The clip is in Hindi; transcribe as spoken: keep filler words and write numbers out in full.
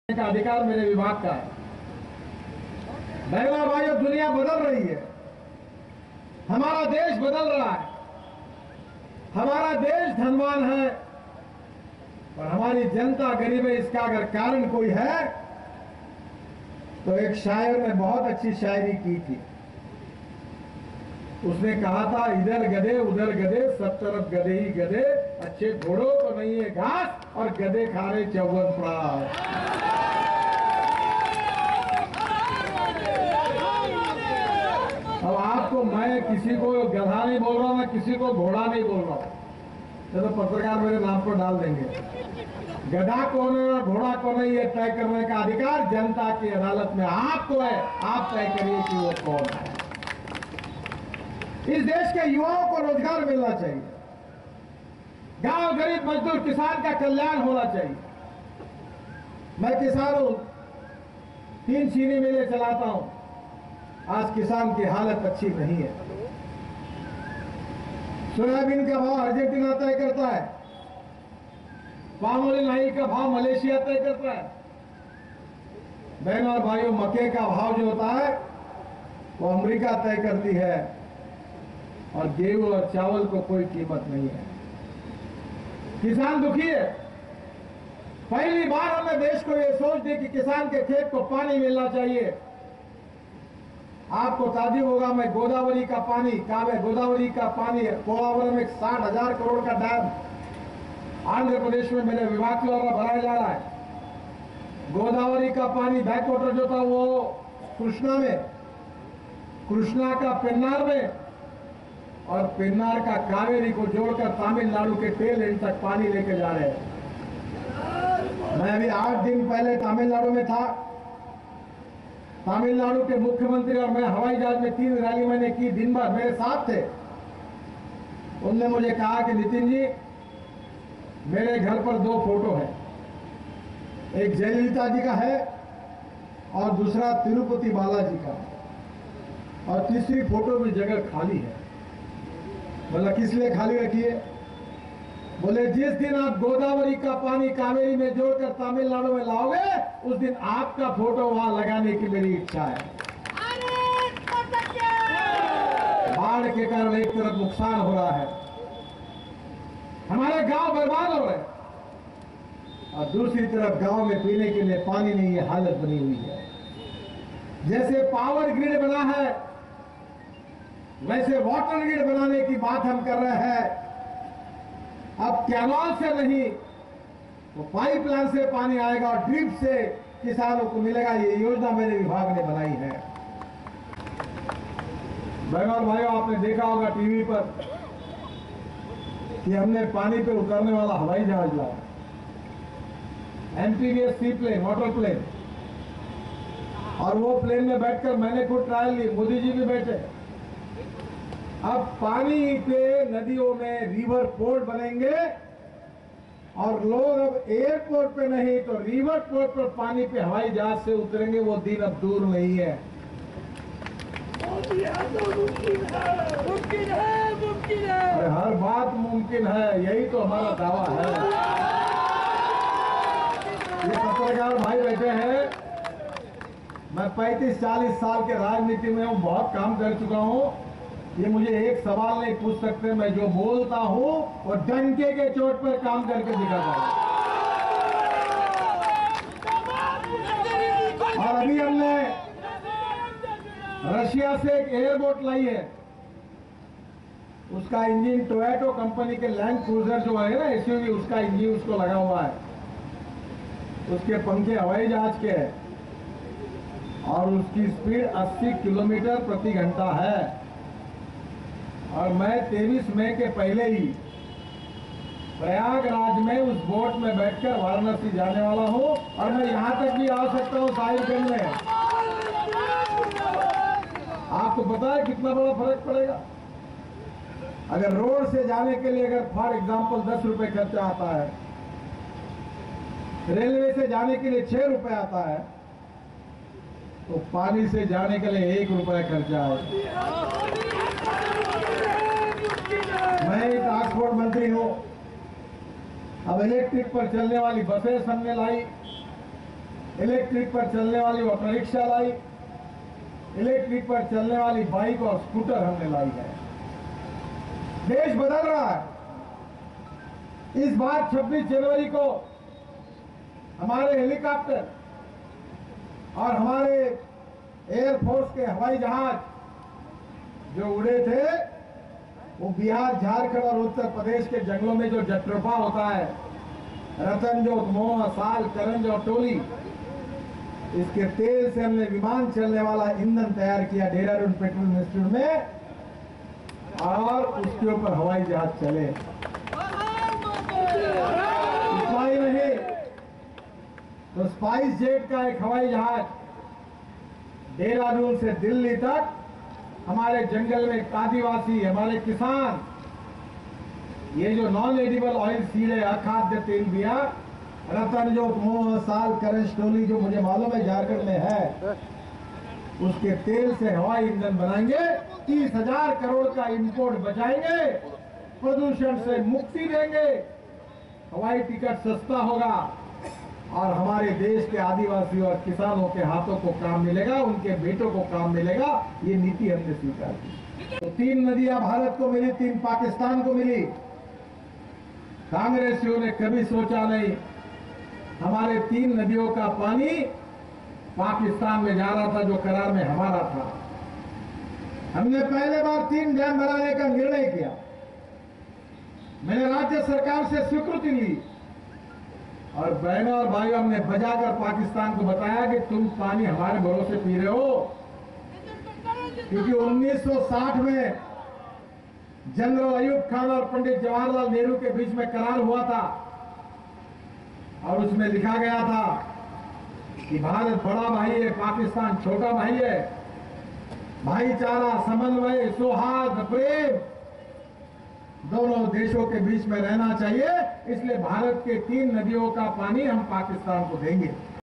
का अधिकार मेरे विभाग का है। बहनों भाइयों, दुनिया बदल रही है, हमारा देश बदल रहा है। हमारा देश धनवान है और हमारी जनता गरीब है। इसका अगर कारण कोई है तो एक शायर ने बहुत अच्छी शायरी की थी। उसने कहा था, इधर गधे उधर गधे सब तरफ गधे ही गधे, अच्छे घोड़ों को नहीं है घास और गधे खा रहे चौवन प्राण। अब आपको मैं किसी को गधा नहीं बोल रहा हूं, मैं किसी को घोड़ा नहीं बोल रहा हूं, तो पत्रकार मेरे नाम पर डाल देंगे। गधा कौन है और घोड़ा कौन है, ये तय करने का अधिकार जनता की अदालत में आपको है। आप तय करिए कि वो कौन है। इस देश के युवाओं को रोजगार मिलना चाहिए, गांव गरीब मजदूर किसान का कल्याण होना चाहिए। मैं किसान हूं, तीन चीनी मिलें चलाता हूं। आज किसान की हालत अच्छी नहीं है। सोयाबीन का भाव अर्जेंटीना तय करता है, पाम ऑयल का भाव मलेशिया तय करता है। बहनों और भाइयों, मक्के का भाव जो होता है वो अमेरिका तय करती है और गेहूं और चावल को कोई कीमत नहीं है। किसान दुखी है। पहली बार हमने देश को यह सोच दी कि किसान के खेत को पानी मिलना चाहिए। आपको ताज्जुब होगा, मैं गोदावरी का पानी कहा है, गोदावरी का पानी पोलावरम में साठ हजार करोड़ का डैम आंध्र प्रदेश में मेरे विभाग द्वारा बनाया जा रहा है। गोदावरी का पानी बैक वाटर जो था वो कृष्णा में, कृष्णा का पेन्नार में और पेन्नार का कावेरी को जोड़कर तमिलनाडु के टेल एंड तक पानी लेके जा रहे हैं। मैं अभी आठ दिन पहले तमिलनाडु में था। तमिलनाडु के मुख्यमंत्री और मैं हवाई जहाज में तीन रैली मैंने की, दिन भर मेरे साथ थे। उनने मुझे कहा कि नितिन जी, मेरे घर पर दो फोटो है, एक जयललिता जी का है और दूसरा तिरुपति बालाजी का, और तीसरी फोटो में जगह खाली है। बोला किस लिए खाली रखिए? बोले जिस दिन आप गोदावरी का पानी कावेरी में जोड़कर तमिलनाडु में लाओगे उस दिन आपका फोटो वहां लगाने की मेरी इच्छा है। बाढ़ के कारण एक तरफ नुकसान हो रहा है, हमारे गांव बर्बाद हो रहे हैं, और दूसरी तरफ गांव में पीने के लिए पानी नहीं है, हालत बनी हुई है। जैसे पावर ग्रिड बना है वैसे वाटर ग्रिड बनाने की बात हम कर रहे हैं। अब कैनाल से नहीं तो पाइपलाइन से पानी आएगा और ड्रिप से किसानों को मिलेगा। ये योजना मेरे विभाग ने बनाई है। बहनों और भाइयों, आपने देखा होगा टीवी पर कि हमने पानी पे उतरने वाला हवाई जहाज लाया, MPVS sea plane, water plane, और वो प्लेन में बैठकर मैंने खुद ट्रायल ली, मोदी जी भी बैठे। अब पानी पे नदियों में रिवर पोर्ट बनेंगे और लोग अब एयरपोर्ट पे नहीं तो रिवर पोर्ट पर पानी पे हवाई जहाज से उतरेंगे। वो दिन अब दूर नहीं है। मुमकिन है, मुमकिन है। और हर बात मुमकिन है, यही तो हमारा दावा है। ये पत्रकार भाई बैठे हैं, मैं पैंतीस चालीस साल के राजनीति में हूँ, बहुत काम कर चुका हूँ। ये मुझे एक सवाल नहीं पूछ सकते। मैं जो बोलता हूँ वो डंके के चोट पर काम करके दिखाता हूँ। और अभी हमने रशिया से एक एयरबोट लाई है, उसका इंजन टोयोटा कंपनी के लैंड क्रूजर जो है ना एसयूवी, उसका इंजन उसको लगा हुआ है। उसके पंखे हवाई जहाज के हैं और उसकी स्पीड अस्सी किलोमीटर प्रति घंटा है। और मैं तेईस मई के पहले ही प्रयागराज में उस बोट में बैठकर वाराणसी जाने वाला हूं और मैं यहां तक भी आ सकता हूं साहिबगंज में। आपको पता है कितना बड़ा फर्क पड़ेगा? अगर रोड से जाने के लिए अगर फॉर एग्जांपल दस रुपए खर्चा आता है, रेलवे से जाने के लिए छह रुपए आता है, तो पानी से जाने के लिए एक रुपया खर्चा है। मैं ट्रांसपोर्ट मंत्री हूं, अब इलेक्ट्रिक पर चलने वाली बसें हमने लाई, इलेक्ट्रिक पर चलने वाली ऑटो रिक्शा लाई, इलेक्ट्रिक पर चलने वाली बाइक और स्कूटर हमने लाई है। देश बदल रहा है। इस बार छब्बीस जनवरी को हमारे हेलीकॉप्टर और हमारे एयरफोर्स के हवाई जहाज जो उड़े थे वो बिहार, झारखंड और उत्तर प्रदेश के जंगलों में जो जट्रोफा होता है, रतनजोत, मोह, साल, करंज और टोली, इसके तेल से हमने विमान चलने वाला ईंधन तैयार किया देहरादून पेट्रोल इंस्टीट्यूट में, और उसके ऊपर हवाई जहाज चले। इतना ही नहीं तो स्पाइस जेट का एक हवाई जहाज देहरादून से दिल्ली तक हमारे जंगल में आदिवासी, हमारे किसान, ये जो नॉन एडिबल ऑयल सीड है, अखाद्य तेल बिया, रतनजोत, मोह, साल, करंज, टोली जो मुझे मालूम है झारखंड में है, उसके तेल से हवाई ईंधन बनाएंगे। तीस हजार करोड़ का इंपोर्ट बचाएंगे, प्रदूषण से मुक्ति देंगे, हवाई टिकट सस्ता होगा और हमारे देश के आदिवासी और किसानों के हाथों को काम मिलेगा, उनके बेटों को काम मिलेगा। ये नीति हमने स्वीकार की। तो तीन नदियां भारत को मिली, तीन पाकिस्तान को मिली। कांग्रेसियों ने कभी सोचा नहीं हमारे तीन नदियों का पानी पाकिस्तान में जा रहा था, जो करार में हमारा था। हमने पहले बार तीन डैम बनाने का निर्णय किया। मैंने राज्य सरकार से स्वीकृति ली और बहनों और भाइयों, हमने बजाकर पाकिस्तान को बताया कि तुम पानी हमारे भरोसे पी रहे हो, क्योंकि उन्नीस सौ साठ में जनरल अयूब खान और पंडित जवाहरलाल नेहरू के बीच में करार हुआ था और उसमें लिखा गया था कि भारत बड़ा भाई है, पाकिस्तान छोटा भाई है। भाईचारा, समन्वय, सौहार्द, प्रेम दोनों देशों के बीच में रहना चाहिए। इसलिए भारत के तीन नदियों का पानी हम पाकिस्तान को देंगे।